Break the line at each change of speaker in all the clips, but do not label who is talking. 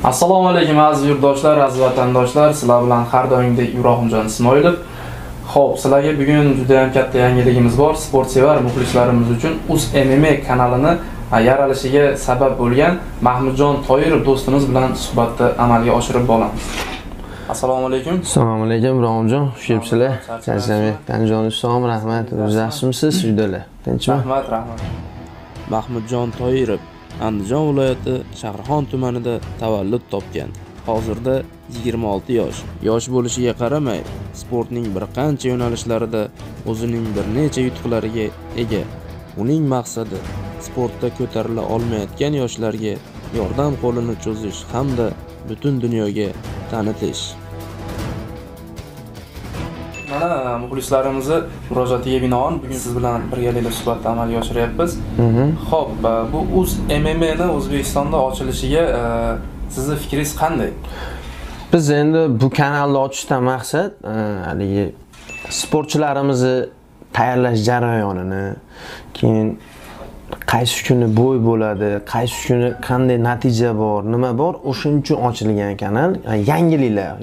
Assalomu alaykum aziz yurtdoshlar, aziz vatandoshlar. Sizlar bilan har doimgidek Ibrohimjon Ismoilov. Xo'p, sizlarga bugun juda ham katta yangiligimiz bor. Sportsevar muxlislarimiz uchun UzMMA kanalini yaralishiga sabab bo'lgan Mahmudjon Toyirov do'stimiz bilan suhbatni amalga oshirib boramiz. Assalomu alaykum.
Assalomu alaykum Ibrohimjon, xush kelibsizlar. Tanjon Islom, rahmat. O'zingiz yaxshimisiz? Uydalar. Tinchmi?
Rahmat. Mahmudjon Toyirov Andijon viloyati Shahrixon tumanida tavallud topgan. Hozirda 26 yosh. Yosh bo'lishiga qaramay, sportning bir qancha yo'nalishlarida o'zining bir necha yutuqlariga ega. Uning maqsadi sportda ko'tarila olmayotgan yoshlarga yordam qo'lini cho'zish hamda butun dunyoga tanitish. Mana muxlislarimizni murojaatiga binoan bugun siz bilan birgalikda suhbatni amalga oshiryapmiz. Xo'p, bu UzMMA ni O'zbekistonda ochilishiga sizning fikringiz qanday?
Biz endi bu kanalni ochishdan maqsad haligi sportchilarimizni tayyorlash jarayonini, keyin qaysi kuni bo'y bo'ladi, qaysi kuni qanday natija bor, nima bor, o'shuning uchun ochilgan kanal. Yangiliklar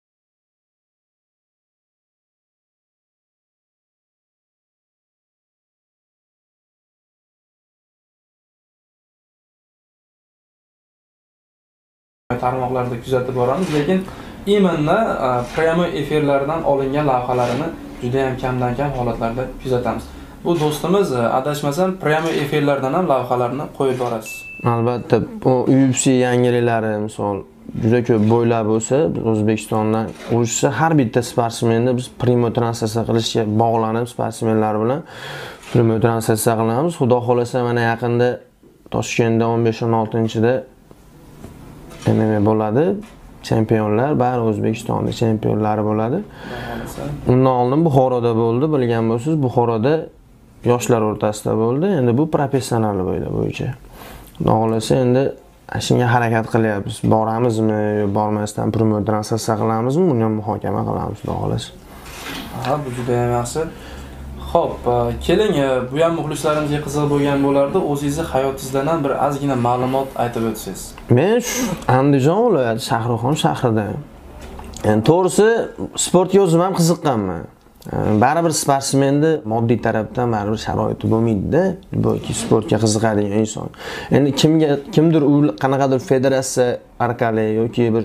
tarmoqlarda kuzatib boramiz, lekin imanna prямой efirlardan olingan lavhalarini juda ham kamdan kam holatlarda kuzatamiz. Bu do'stimiz adashmasam prямой efirlardan ham lavhalarni qo'yib borasiz.
Albatta, bu UFC yangiliklari misol juda ko'p bo'ylar bo'lsa, O'zbekistondan urishsa har bitta sportsmenni biz prямой translyatsiya qilishga bog'lanib sportsmenlar bilan prямой translyatsiya qilamiz. Xudo xolasa mana yaqinda Toshkentda 15-16-da MMA bo'ladi. Chempionlar bari O'zbekistonda chempionlari bo'ladi. Undan oldin Buxoroda bo'ldi, bilgan bo'lsangiz, Buxoroda yoshlar o'rtasida bo'ldi. Endi bu professional bo'yicha. Xudo xolasa endi shunga harakat qilyapmiz. Boramizmi yo bormasdan prямой translyatsiya qilamizmi, buni ham muhokama qilamiz, xudo xolasa.
Bu juda ham yaxshi. Xo'p, keling, bu ham muxlislarimizga qiziq bo'lgan bo'lardi. O'zingizning hayotingizdan ham bir ozgina ma'lumot aytib o'tsangiz.
Men Andijon viloyati Shahrixon shahridan. Endi to'g'risi sportga o'zim ham qiziqqanman. Baribir sportsmenni moddiy tarafdan baribir sharoiti bo'lmaydi-da, balki sportga qiziqadigan inson. Endi kimdir u qanaqadir federatsiya orqali yoki bir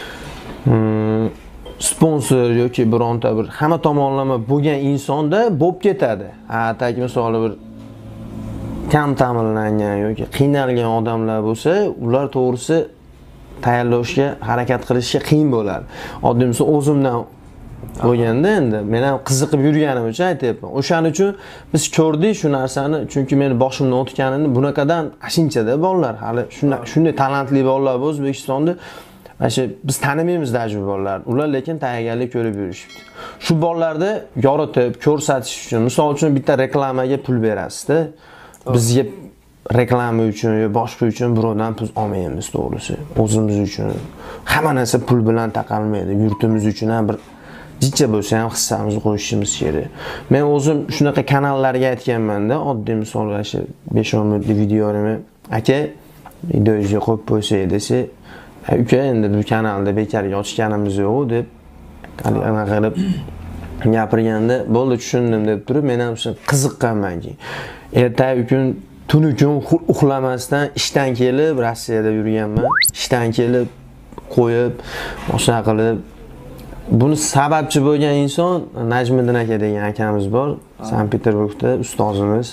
sponsor yoki bironta bir hamma tomonlama bo'lgan insonda bo'lib ketadi. Ataki misol bir kam ta'minlangan yoki qiynalgan odamlar bo'lsa, ular to'g'risi tayyorlashga harakat qilishga qiyin bo'ladi. Oddiy misol o'zimdan bo'lganda endi men ham qiziqib yurganim uchun aytayapman. O'shaning uchun biz ko'rdik shu narsani, chunki meni boshimdan o'tganini bunaqadan ashunchada bolalar, hali shunday talantli bolalar bor O'zbekistonda. Biz tanimaymiz dajib bolalar. Ular lekin tayyorgarlik ko'rib yurishibdi. Shu bolalarni yoritib, ko'rsatish uchun, misol uchun bitta reklamaga pul berasiz-da. Bizga reklama uchun yo boshqa uchun birovdan pul olmaymiz, to'g'risi. O'zimiz uchun hamma narsa pul bilan taqalmaydi. Yurtimiz uchun ham bir jicha bo'lsa ham hissamizni qo'yishimiz kerak. Men o'zim shunaqa kanallarga aytganman-da, oddiy misol 5-10 minutlik videolarni aka videoga qo'yib qo'ysak desa, uka endi bu kanalda bekarga ochganimiz yo'q deb anaqa qilib gapirganda, bo'ldi tushundim deb turib, men ham qiziqqanmanki. Ertaga kun tuni kun uxlamasdan ishdan kelib Rossiyada yurganman. Ishdan kelib qo'yib, o'sha qilib buni sababchi bo'lgan inson Najmiddin aka degan akamiz bor, Sankt-Peterburgda ustozimiz.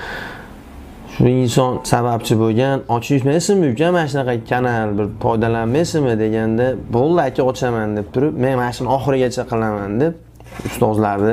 Shu inson sababchi bo'lgan, ochishmaysizmi uka, mana shunaqa kanal bir foydalanmaysizmi deganda, bo'ldi aka ochaman deb turib, men mana shuni oxirigacha qilaman deb ustozlarni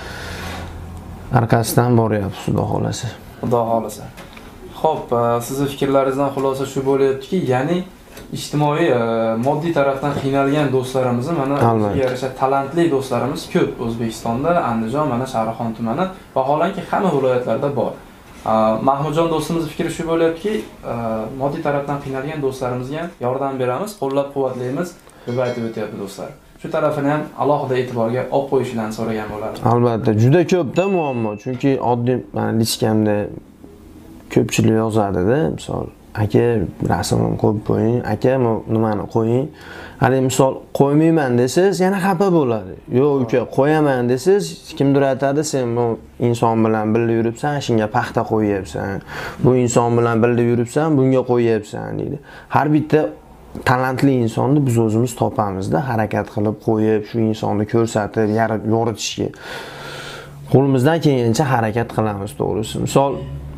arkasidan boryapmiz, xudo xolasa.
Xudo xolasa. Xo'p, sizning fikrlaringizdan xulosa shu bo'lyaptiki, ya'ni ijtimoiy, moddiy tarafdan qiynalgan do'stlarimiz, mana o'ziga yarasha talantli do'stlarimiz ko'p O'zbekistonda, Andijon, mana Shahrixon tumani, vaholanki hamma viloyatlarda bor. Mahmudjon do'stimiz fikri shu bo'lyaptiki, moddiy tarafdan qiynalgan do'stlarimizga yordam beramiz, qo'llab-quvvatlaymiz deb aytib o'tyapti do'stlar. Shu tarafini ham alohida e'tiborga olib qo'yishlarini so'ragan bo'lardim.
Albatta, juda ko'pda muammo, chunki oddiy lichkamda ko'pchilik yozadi-da, misol aka rasmimni qo'yib qo'ying, aka nimani qo'ying. Hali misol qo'ymayman desangiz, yana xafa bo'ladi. Yo'q uka, qo'yaman desangiz, kimdir aytadi, sen bu inson bilan birga yuribsan, shunga paxta qo'yyapsan. Bu inson bilan birga yuribsan, bunga qo'yyapsan deydi. Har bitta talantli insonni biz o'zimiz topamizda, harakat qilib qo'yib, shu insonni ko'rsatib, yoritishga qo'limizdan kelgancha harakat qilamiz, to'g'risi. Misol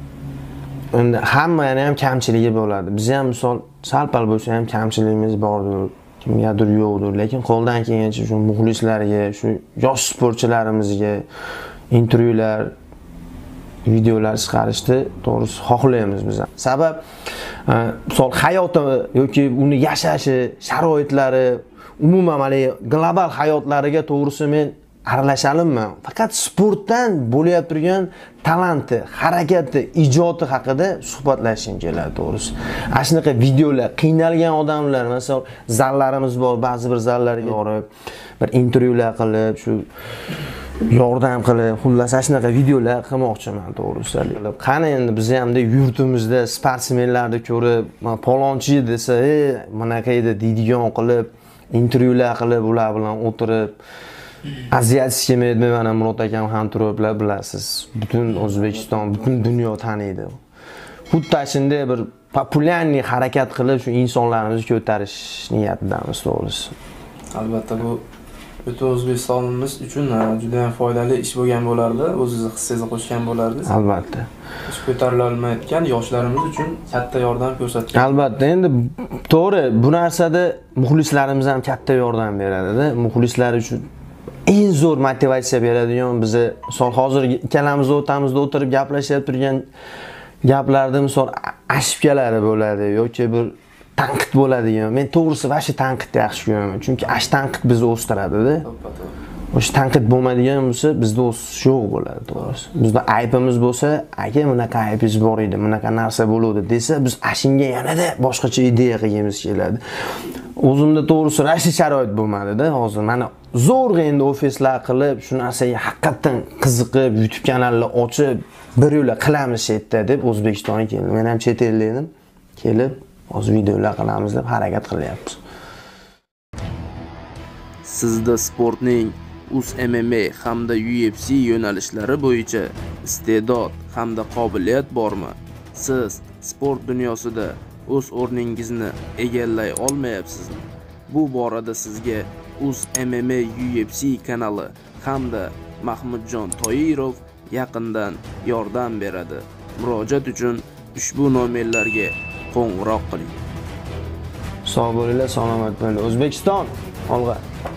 endi hammani ham kamchiligi bo'ladi. Biz ham misol sal-pal bo'lsa ham kamchiligimiz bordir, kimgadir yo'qdir, lekin qo'ldan kelgancha shu muxlislarga, shu yosh sportchilarimizga intervyular, videolar chiqarishni to'g'risi xohlaymiz biz ham. Sabab misol hayoti yoki uni yashashi, sharoitlari, umuman mana global hayotlariga to'g'risi men aralashalimman. Faqat sportdan bo'layotib turgan talanti, harakati, ijodi haqida suhbatlashishim keladi, to'g'risi. Ana shunaqa videolar, qiynalgan odamlar, masalan, zallarimiz bor, ba'zi bir zallarga borib, bir intervyular qilib, shu yordam qilib, xullas shunaqa videolar qilmoqchiman, to'g'risi. Qani endi biz ham yurtimizda sportsmenlarni ko'rib, palonchi desa, bunaqa edi deydigan qilib, intervyular qilib, ular bilan o'tirib aziyatishga mana Murod akam ham turiblar, bilasiz. Butun O'zbekiston, butun dunyo taniydi. Xuddi shunday bir populyarniy harakat qilib, shu insonlarimizni ko'tarish niyatidamiz, to'g'risi.
Albatta bu butun O'zbekistonimiz uchun juda ham foydali ish bo'lgan bo'lardi. O'zingizni hissangizni qo'shgan bo'lardingiz.
Albatta.
Ish ko'tarila olmayotgan yoshlarimiz uchun katta yordam ko'rsatgan.
Albatta, endi to'g'ri, bu narsada muxlislarimiz ham katta yordam beradi-da. Muxlislar uchun eng zo'r motivatsiya beradigan bizni misol hozir ikkalamiz o'rtamizda o'tirib gaplashib turgan gaplarda misol ashibkalari bo'ladi yoki bir tanqid bo'ladigan. Men to'g'risi va shu tanqidni yaxshi ko'raman. Chunki ash tanqid bizni o'stiradi-da. O'sha tanqid bo'lmaydigan bo'lsa, bizda o'sish yo'q bo'ladi, to'g'risi. Bizda aybimiz bo'lsa, aka bunaqa aybingiz bor edi, bunaqa narsa bo'ladi desa, biz ashinga yanada boshqacha ideya qilgimiz keladi. O'zimda to'g'risi rashi sharoit bo'lmadi-da hozir. Mana zo'rg'a endi ofislar qilib, shu narsaga haqiqatan qiziqib, YouTube kanallar ochib, bir yo'la qilamiz yerda deb O'zbekistonga keldim. Men ham chet eldan kelib, hozir videolar qilamiz deb harakat qilyapmiz.
Sizda sportning MMA hamda UFC yo'nalishlari bo'yicha iste'dod hamda qobiliyat bormi? Siz sport dunyosida o'z o'rningizni egallay olmayapsizmi? Bu borada sizga MMA UFC kanali hamda Mahmudjon Toyirov yaqindan yordam beradi. Murojaat uchun ushbu nomerlarga qo'ng'iroq qiling.
Sog' bo'linglar, salomat bo'linglar. O'zbekiston olg'a.